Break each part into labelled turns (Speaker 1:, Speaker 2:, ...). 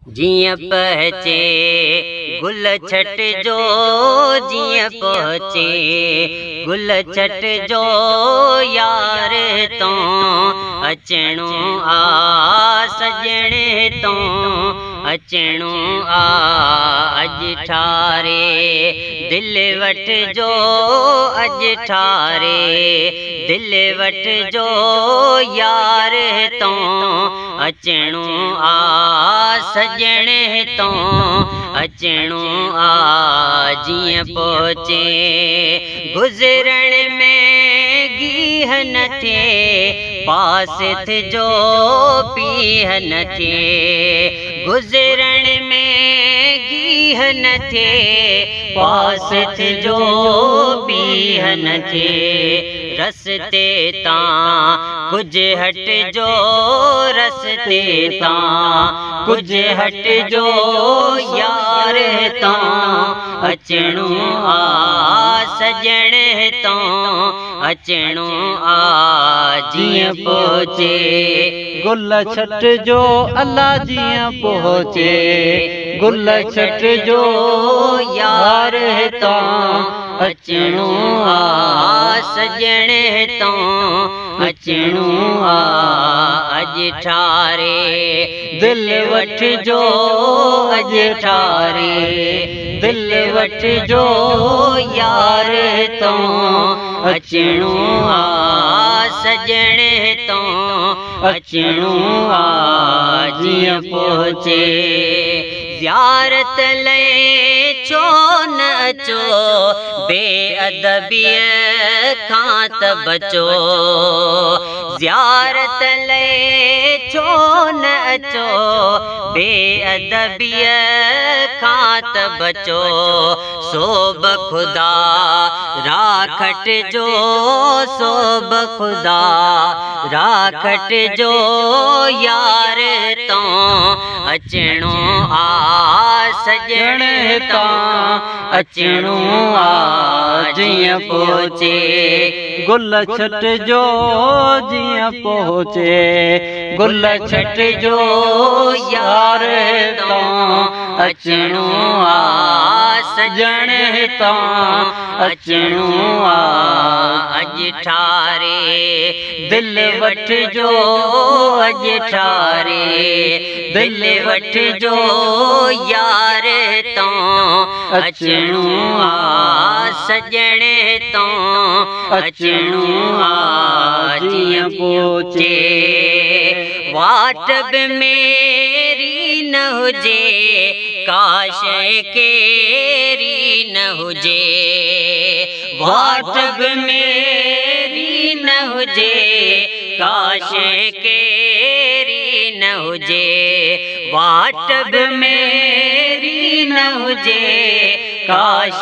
Speaker 1: जियां पहचे गुल छट जो, जियां पहुचे गुल छट जो, यार तो अचणो आ सजणे तो अचणो आ अज ठारे दिल वट जो, अज ठारे दिल वट जो, यार तो अचणो आ सजणे तो अचणो आ जियां पहुचे गुज़रण में गीह न थे पास जो पीह न थे गुज़रण में गीह न थे पास जो पीह न थे रस्ते तां कुछ हट जो रस्ते तां कुछ हट जो यार तो अचणो आ सजणे तो अचणो आ जियां पहुचे
Speaker 2: गुल छट जो अल्लाह जियां पहुचे गुल छट जो
Speaker 1: यार तो अचणो आ सजणे तो अचणो आ अज ठारे दिल वठ जो अज ठारे दिल वठ जो यार तो अचणो आ सजणे तो अचणो आ जियां पहुचे ज़ियारत ले छो न अचो बेअदबीअ खां त बचो ज़ियारत ले छो न अचो बेअदबीअ खां त बचो सोब खुदा राखट जो सोब खुदा राखट जो यार तो अचणो आ सजणे तो अचणो आ जियां पहुचे
Speaker 2: गुल छट जो जियां पहुचे गुल छट जो यार तो
Speaker 1: अचणो आ सजणे तो अचणो आ अज ठारे दिल वठ जो अज ठारे दिल वठ जो यार तो अचणो आ सजणे तो अचणो आ जियां पहुचे वाट बि मेरी न हुजे काश केरी न हुजे वाट बि मेरी न हुजे काश केरी न हुजे वाट बि मेरी न हुजे काश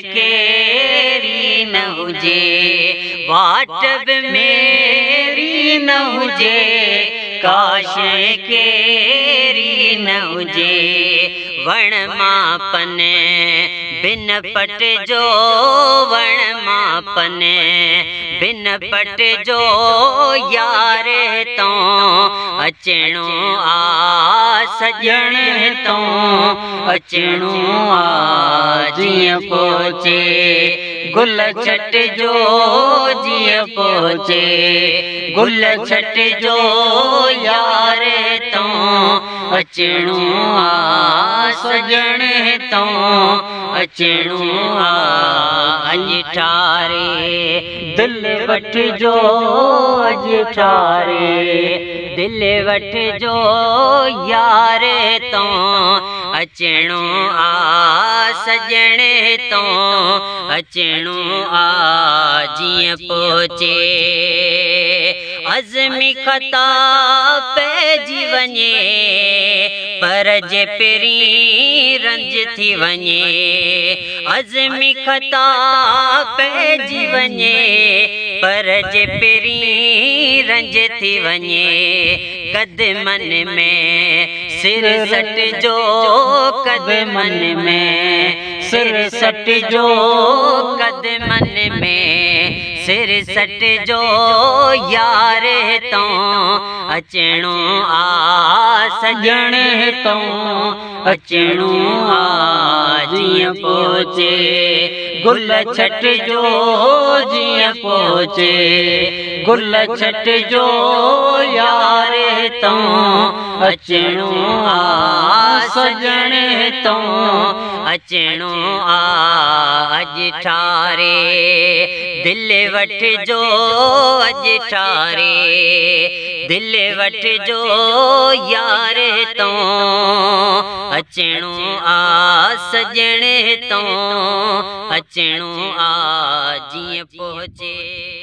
Speaker 1: केरी न हुजे वाट बि मेरी न हुजे काश केरी न हुजे वण मापन बिन पट जो वण मापन बिन पट जो यार तो अचणो आ सजणे तो अचणो आ जियां पहुचे गुल छट जो जियां पहुचे गुल छट जो यार तो अचणो आ सजणे तो अचणो आ अज ठारे दिल वठ जो अज ठारे दिल वठ जो यार तो अचणो आ सजणे तो अचणो आ जियां पहुचे अज़मी ख़ता पइजी वञे पर जे पहिरीं रंज थी वञे अज़मी ख़ता पइजी वञे पर जे पहिरीं रंज थी वञे कदमन में सिर सट जो कदमन में सिर सट जो कदमन में सिर सट जो यार तो अचणो आ सजण तो अचणो आ जियां पहुचे गुल छट जो जियां पहुचे गुल छट जो यार तो अचणो आ सजण तो अचणो आ अज ठारे दिल वठ जो अज ठारे दिल वठ जो यार तो अचणो आ सजण तो अचणो आ जियां पहुचे।